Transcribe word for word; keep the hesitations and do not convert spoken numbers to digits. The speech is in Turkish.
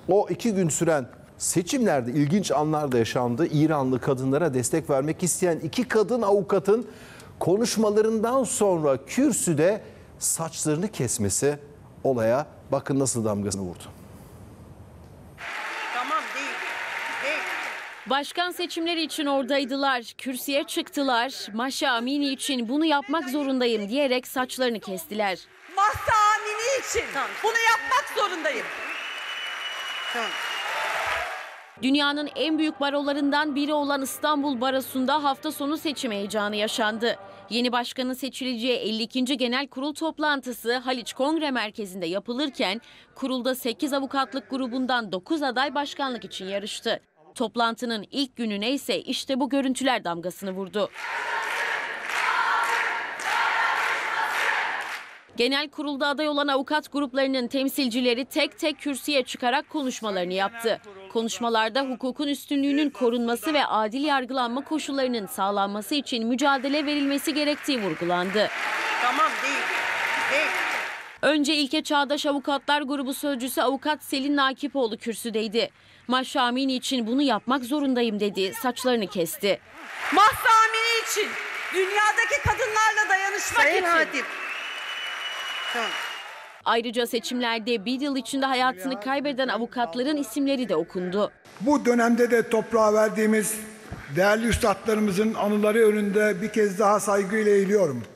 O iki gün süren seçimlerde ilginç anlar da yaşandı. İranlı kadınlara destek vermek isteyen iki kadın avukatın konuşmalarından sonra kürsüde saçlarını kesmesi olaya bakın nasıl damgasını vurdu. Tamam değil. Değil. Başkan seçimleri için oradaydılar. Kürsüye çıktılar. Mahsa Amini için bunu yapmak zorundayım diyerek saçlarını kestiler. Mahsa Amini için tamam. Bunu yapmak zorundayım. Tamam. Dünyanın en büyük barolarından biri olan İstanbul Barosu'nda hafta sonu seçim heyecanı yaşandı. Yeni başkanın seçileceği elli ikinci Genel Kurul toplantısı Haliç Kongre Merkezi'nde yapılırken kurulda sekiz avukatlık grubundan dokuz aday başkanlık için yarıştı. Toplantının ilk gününe ise işte bu görüntüler damgasını vurdu. Genel kurulda aday olan avukat gruplarının temsilcileri tek tek kürsüye çıkarak konuşmalarını yaptı. Konuşmalarda hukukun üstünlüğünün korunması ve adil yargılanma koşullarının sağlanması için mücadele verilmesi gerektiği vurgulandı. Tamam değil. Değil. Önce İlke Çağdaş Avukatlar Grubu Sözcüsü Avukat Selin Nakipoğlu kürsüdeydi. Mahsa Amini için bunu yapmak zorundayım dedi, saçlarını kesti. Mahsa Amini için dünyadaki kadınlarla dayanışmak Sayın için. Hatim. Tamam. Ayrıca seçimlerde bir yıl içinde hayatını kaybeden avukatların isimleri de okundu. Bu dönemde de toprağa verdiğimiz değerli üstadlarımızın anıları önünde bir kez daha saygıyla eğiliyorum.